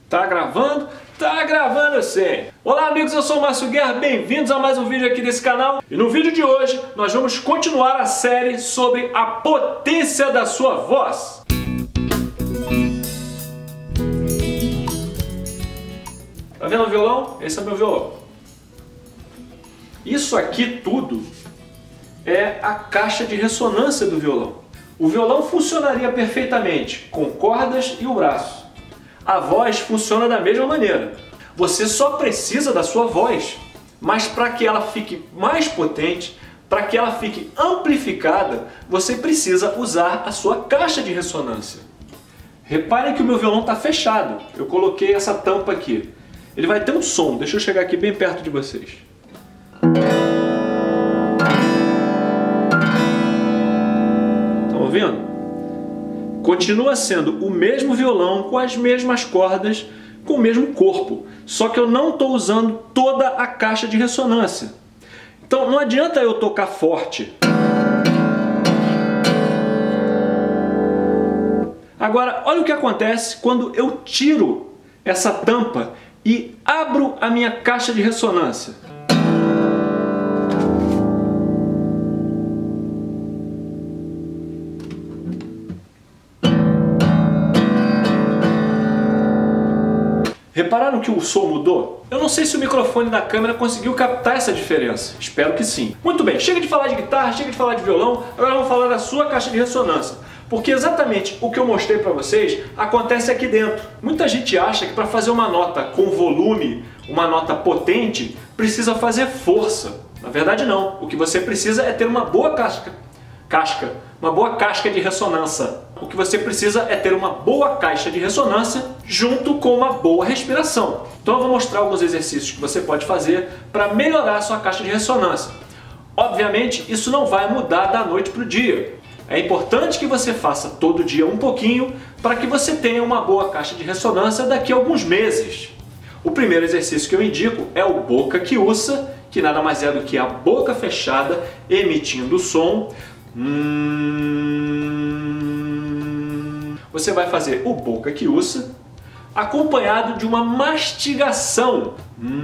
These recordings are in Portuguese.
Tá gravando? Tá gravando sim! Olá amigos, eu sou o Márcio Guerra, bem-vindos a mais um vídeo aqui desse canal. E no vídeo de hoje nós vamos continuar a série sobre a potência da sua voz. Tá vendo o violão? Esse é o meu violão. Isso aqui tudo é a caixa de ressonância do violão. O violão funcionaria perfeitamente com cordas e o braço. A voz funciona da mesma maneira. Você só precisa da sua voz, mas para que ela fique mais potente, para que ela fique amplificada, você precisa usar a sua caixa de ressonância. Reparem que o meu violão está fechado. Eu coloquei essa tampa aqui. Ele vai ter um som. Deixa eu chegar aqui bem perto de vocês. Estão ouvindo? Continua sendo o mesmo violão, com as mesmas cordas, com o mesmo corpo. Só que eu não estou usando toda a caixa de ressonância. Então não adianta eu tocar forte. Agora, olha o que acontece quando eu tiro essa tampa e abro a minha caixa de ressonância. Repararam que o som mudou? Eu não sei se o microfone da câmera conseguiu captar essa diferença. Espero que sim. Muito bem, chega de falar de guitarra, chega de falar de violão, agora vamos falar da sua caixa de ressonância. Porque exatamente o que eu mostrei para vocês acontece aqui dentro. Muita gente acha que para fazer uma nota com volume, uma nota potente, precisa fazer força. Na verdade não. O que você precisa é ter uma boa uma boa casca de ressonância. O que você precisa é ter uma boa caixa de ressonância junto com uma boa respiração. Então eu vou mostrar alguns exercícios que você pode fazer para melhorar a sua caixa de ressonância. Obviamente isso não vai mudar da noite para o dia. É importante que você faça todo dia um pouquinho para que você tenha uma boa caixa de ressonância daqui a alguns meses. O primeiro exercício que eu indico é o boca chiusa, que nada mais é do que a boca fechada emitindo som. Você vai fazer o boca chiusa acompanhado de uma mastigação.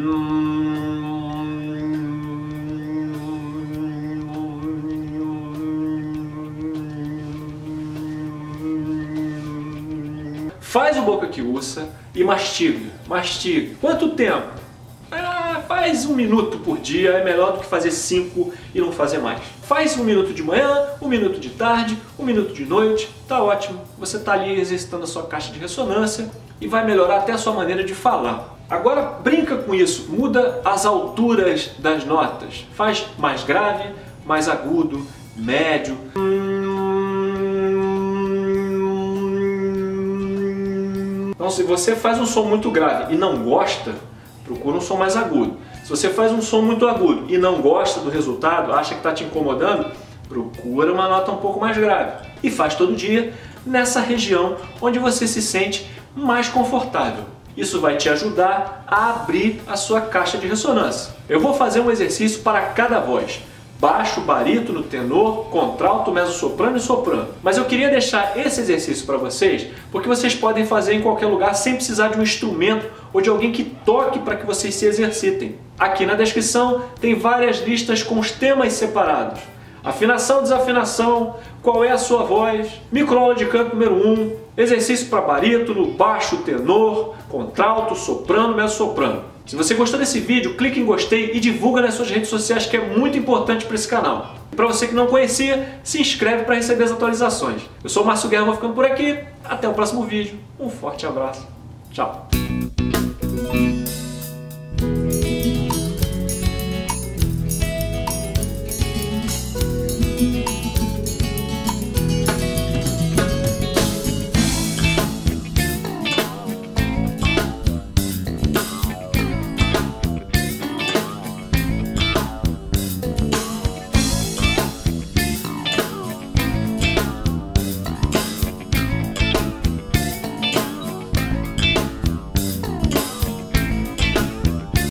Faz o boca chiusa e mastiga. Mastiga. Quanto tempo? Faz 1 minuto por dia, é melhor do que fazer 5 e não fazer mais. Faz 1 minuto de manhã, 1 minuto de tarde, 1 minuto de noite, tá ótimo. Você está ali exercitando a sua caixa de ressonância e vai melhorar até a sua maneira de falar. Agora brinca com isso, muda as alturas das notas. Faz mais grave, mais agudo, médio. Então se você faz um som muito grave e não gosta, procura um som mais agudo. Se você faz um som muito agudo e não gosta do resultado, acha que está te incomodando, procura uma nota um pouco mais grave. E faz todo dia nessa região onde você se sente mais confortável. Isso vai te ajudar a abrir a sua caixa de ressonância. Eu vou fazer um exercício para cada voz. Baixo, barítono, tenor, contralto, mezzo-soprano e soprano. Mas eu queria deixar esse exercício para vocês, porque vocês podem fazer em qualquer lugar sem precisar de um instrumento ou de alguém que toque para que vocês se exercitem. Aqui na descrição tem várias listas com os temas separados. Afinação, desafinação, qual é a sua voz, microaula de canto número 1, exercício para barítono, baixo, tenor, contralto, soprano, mezzo-soprano. Se você gostou desse vídeo, clique em gostei e divulga nas suas redes sociais, que é muito importante para esse canal. E para você que não conhecia, se inscreve para receber as atualizações. Eu sou o Márcio Guerra, vou ficando por aqui. Até o próximo vídeo. Um forte abraço. Tchau.